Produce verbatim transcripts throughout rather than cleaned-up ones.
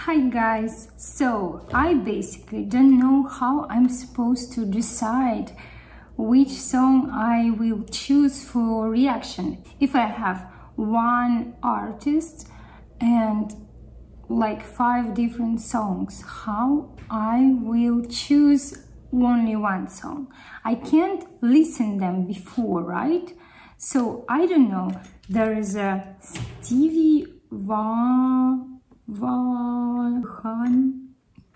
Hi guys, so I basically don't know how I'm supposed to decide which song I will choose for reaction. If I have one artist and like five different songs, how I will choose only one song. I can't listen them before, right? So I don't know. There is a STEVIE Ray Vaughan.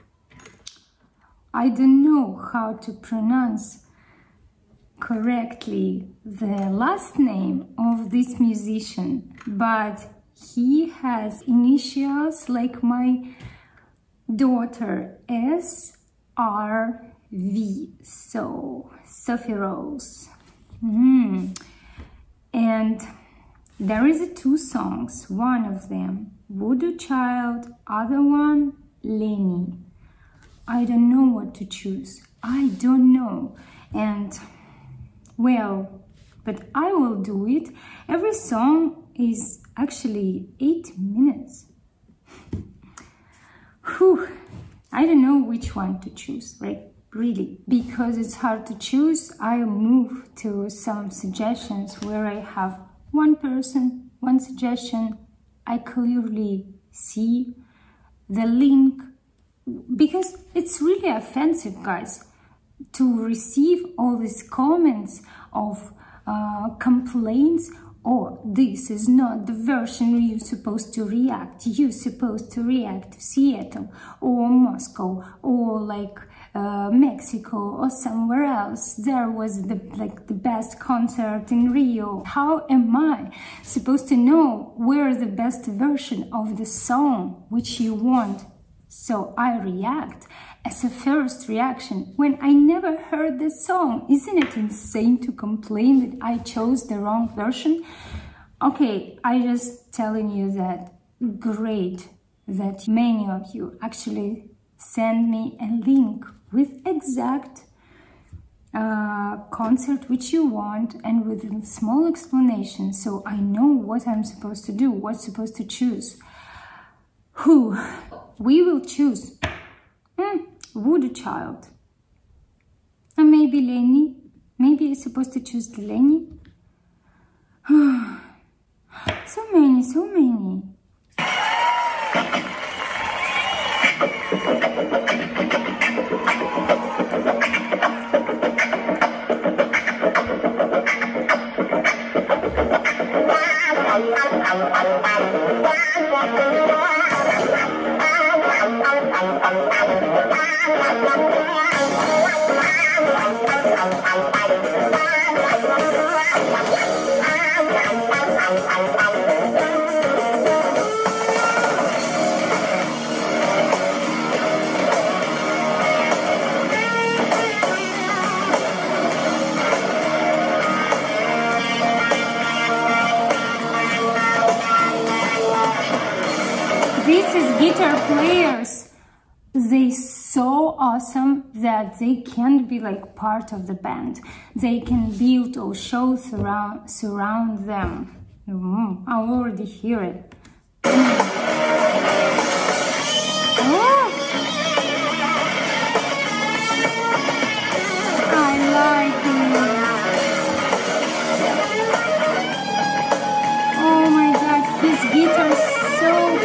I don't know how to pronounce correctly the last name of this musician, but he has initials like my daughter, S R V, so Sophie Rose. Mm. And there is a two songs, one of them VooDoo Child, other one Lenny. I don't know what to choose. I don't know. And well, but I will do it. Every song is actually eight minutes. Whew. I don't know which one to choose, right? Really, because it's hard to choose. I move to some suggestions where I have one person, one suggestion. I clearly see the link, because it's really offensive, guys, to receive all these comments of uh, complaints. Oh, this is not the version you're supposed to react. You're supposed to react to Seattle or Moscow or like uh, Mexico or somewhere else. There was the like the best concert in Rio. How am I supposed to know where the best version of the song which you want? So I react as a first reaction when I never heard the song. Isn't it insane to complain that I chose the wrong version? Okay, I just telling you that great that many of you actually send me a link with exact uh, concert which you want and with a small explanation, so I know what I'm supposed to do, what's supposed to choose. Who we will choose? Hmm. VooDoo Child, or maybe Lenny. Maybe I'm supposed to choose Lenny. So many, so many. This is guitar players. They so awesome that they can't be like part of the band. They can build or show surround surround them. Mm, I already hear it. Mm. Oh. I like it. Oh my God, his guitar is so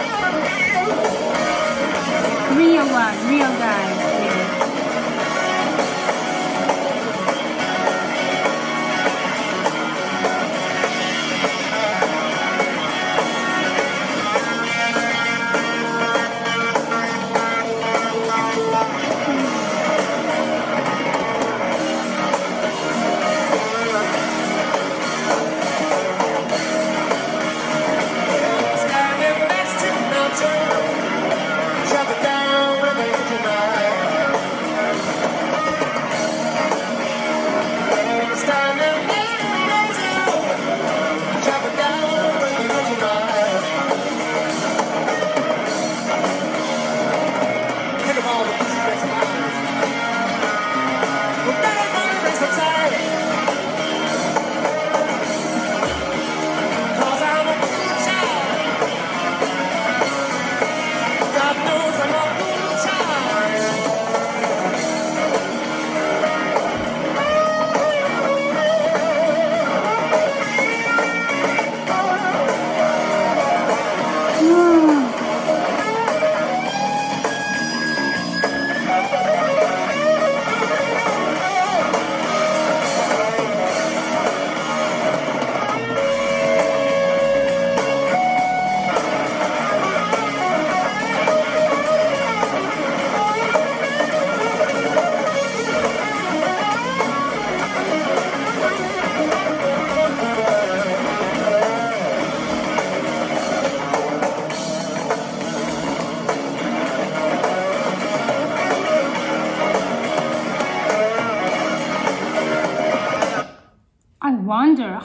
real one, real guy here. Standing next to mountain, drop it down when they tonight.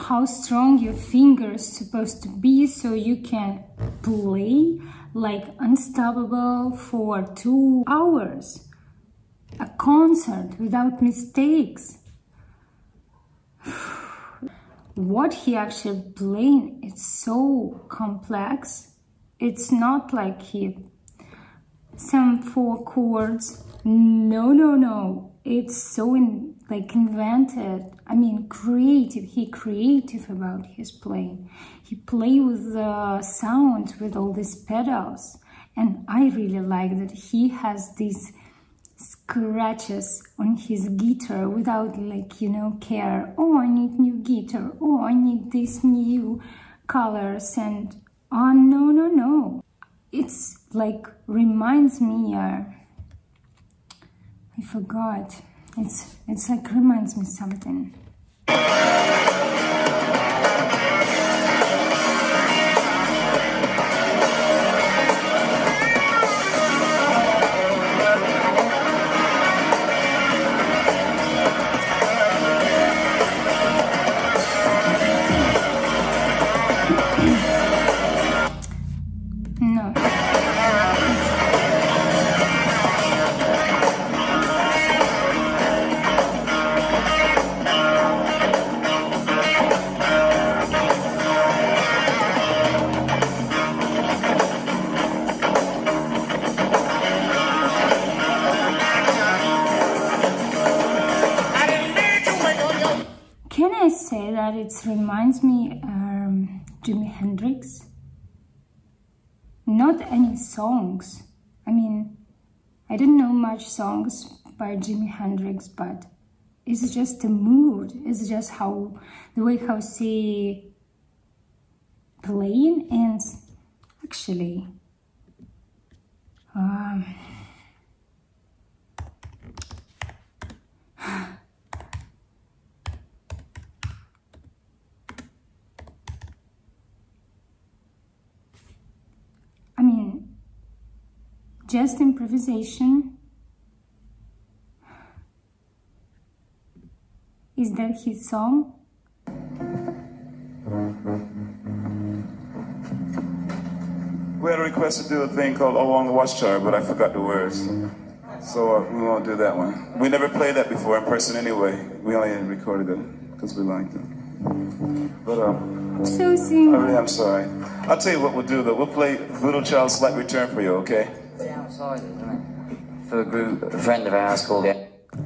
how strong your fingers supposed to be so you can play like unstoppable for two hours. A concert without mistakes. What he actually playing, it's so complex. It's not like he some four chords. No, no, no. It's so in, like invented. I mean, creative. He creative about his playing. He play with the sounds, with all these pedals, and I really like that he has these scratches on his guitar without, like, you know, care. Oh, I need new guitar. Oh, I need these new colors. And oh, no, no, no. It's like reminds me. Uh, I forgot. It's it's like reminds me something. No. Can I say that it reminds me um, Jimmy Hendrix? Not any songs. I mean, I don't know much songs by Jimmy Hendrix, but it's just the mood. It's just how the way how she playing, and actually, um, I mean, just improvisation. Is that his song? We had a request to do a thing called Along the Watchtower, but I forgot the words. So uh, we won't do that one. We never played that before in person anyway. We only recorded it because we liked it. But um, So sing. I really am sorry. I'll tell you what we'll do though. We'll play VooDoo Child Slight Return for you, okay? It's outside, isn't it? For a group, a friend of ours called it.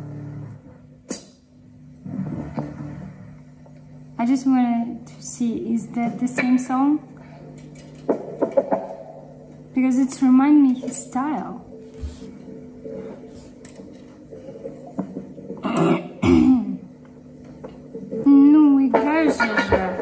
I just wanted to see, is that the same song? Because it's remind me his style. Ну играй же.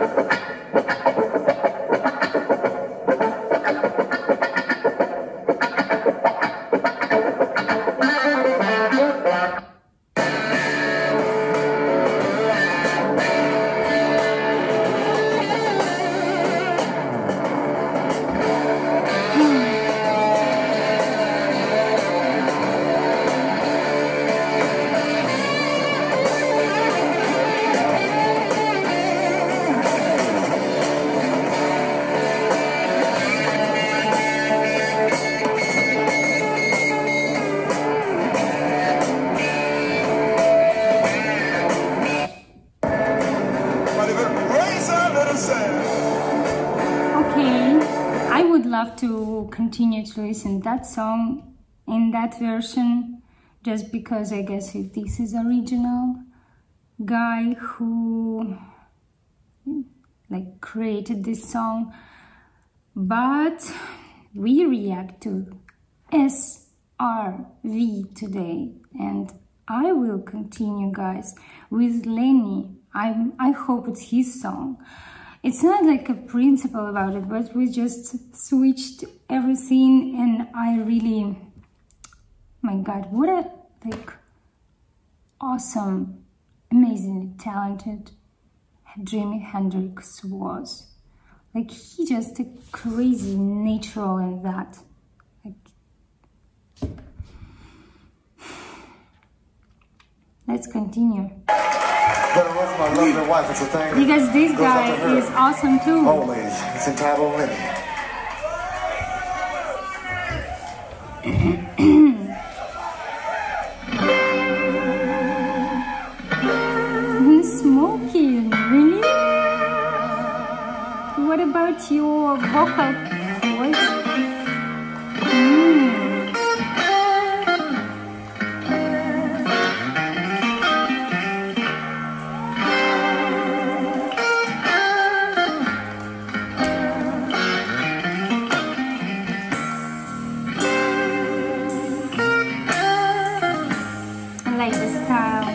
Love to continue to listen that song in that version, just because I guess it, this is original guy who like created this song. But we react to S R V today, and I will continue, guys, with Lenny. I I hope it's his song. It's not like a principle about it, but we just switched everything, and I really, my God, what a like awesome, amazingly talented Jimmy Hendrix was. Like, he just a crazy natural in that. Like, let's continue. Better roll for my lovely wife. It's a thing. Because this guy is awesome too. Always. It's entitled Lenny. Smoking, really? What about your vocal voice? Mm. I like the style.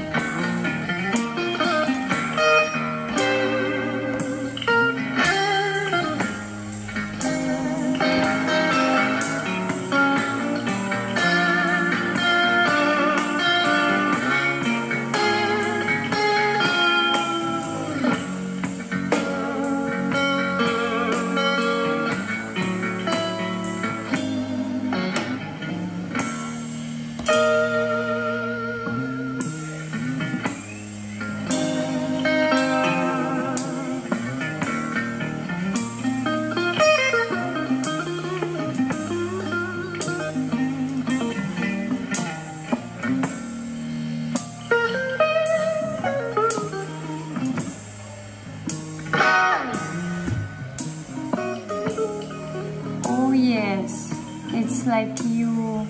It's like you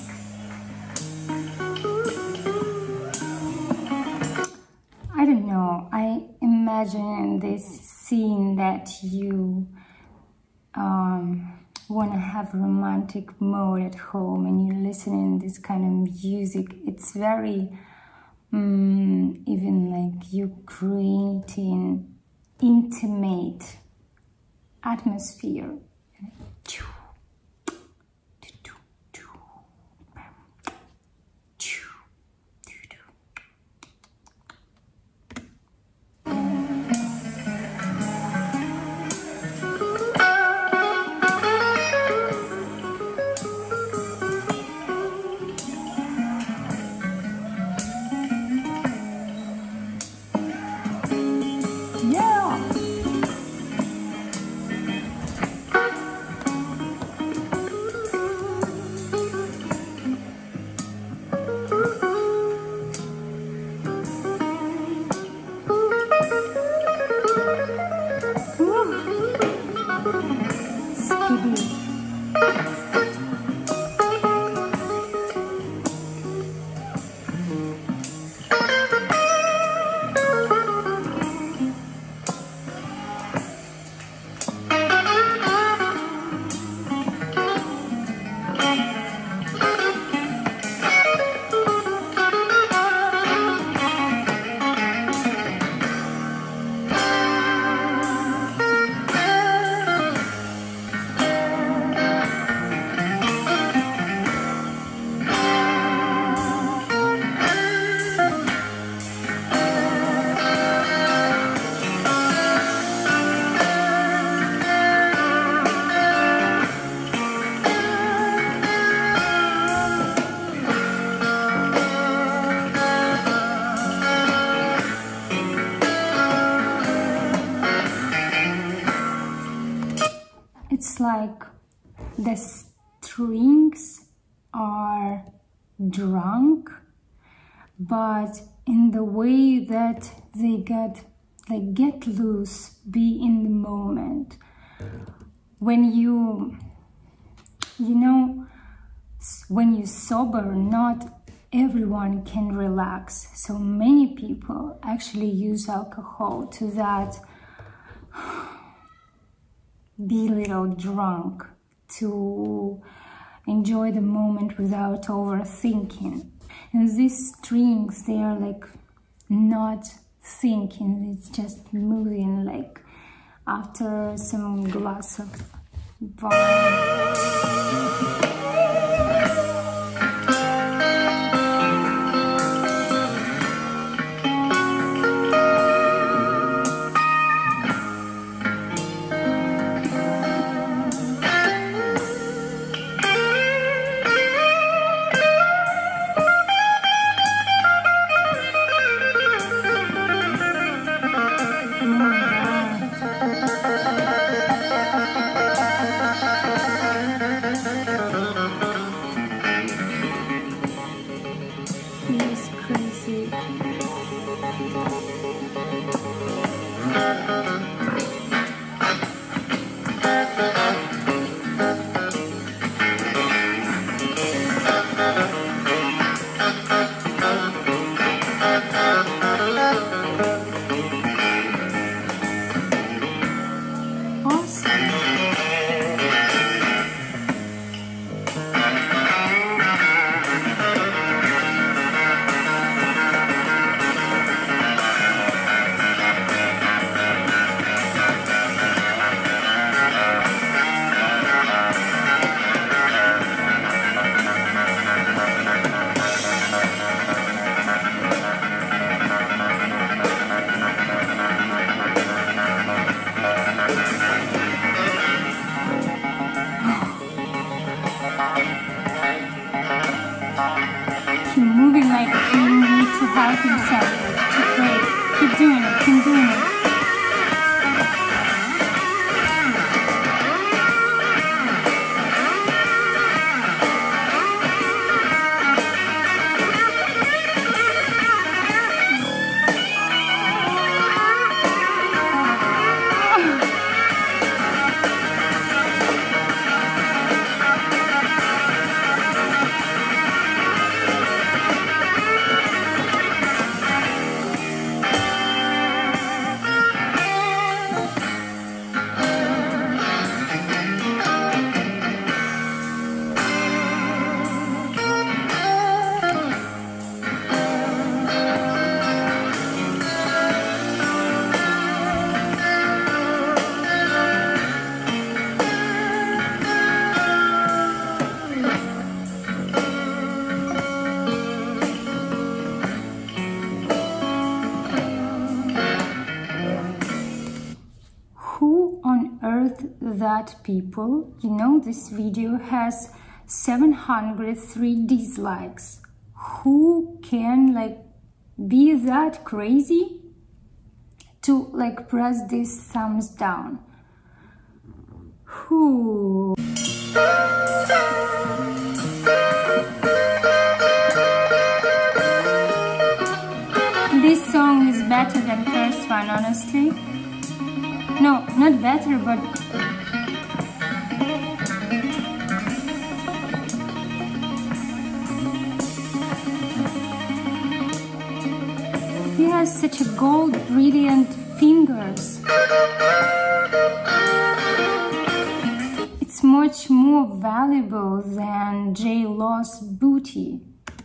I don't know, I imagine this scene that you um, want to have a romantic mode at home and you're listening to this kind of music. It's very um, even like you creating intimate atmosphere. It's like the strings are drunk, but in the way that they get like get loose, be in the moment. When you, you know, when you sober, not everyone can relax. So many people actually use alcohol to that, be a little drunk, to enjoy the moment without overthinking. And these strings, they are like not thinking, it's just moving like after some glass of wine. about himself, to pray. Keep doing it, keep doing it. That people, you know, this video has seven hundred three dislikes. Who can like be that crazy to like press this thumbs down? Who? This song is better than first one, honestly. No, not better, but he has such a gold, brilliant fingers. It's much more valuable than J-Lo's booty.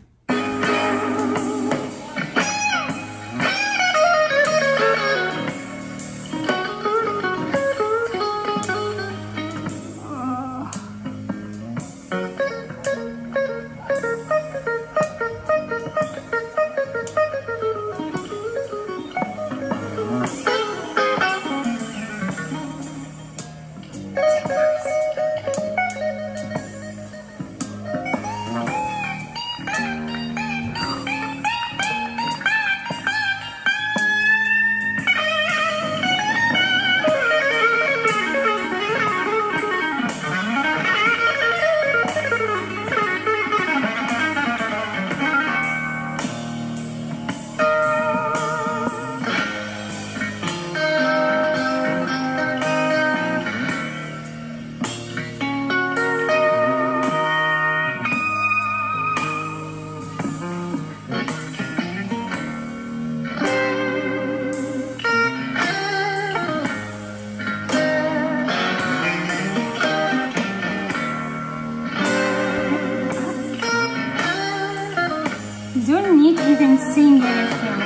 Don't need even sing anything.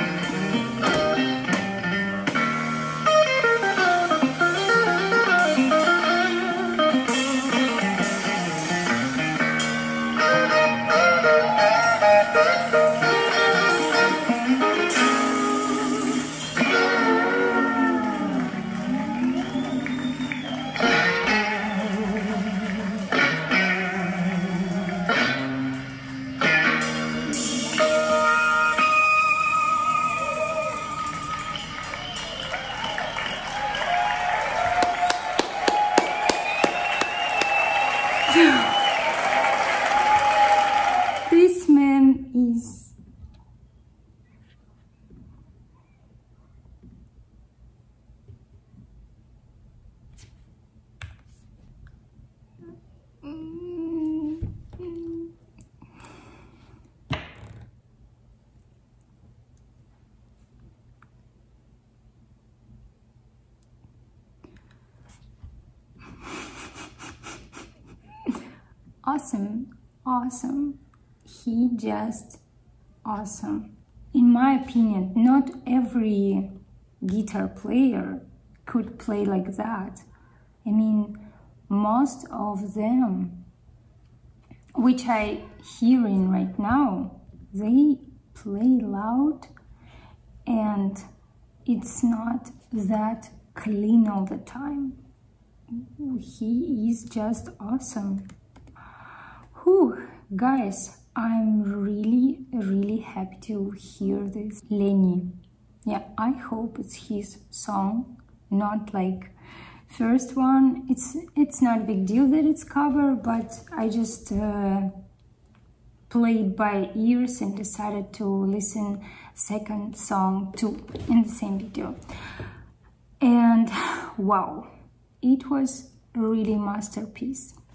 This man is awesome, awesome. He just awesome. In my opinion, not every guitar player could play like that. I mean, most of them, which I hearing right now, they play loud and it's not that clean all the time. He is just awesome. Whew, guys, I'm really, really happy to hear this. Lenny. Yeah, I hope it's his song, not like first one. It's it's not a big deal that it's cover, but I just uh, played by ears and decided to listen second song too in the same video. And wow, it was really masterpiece.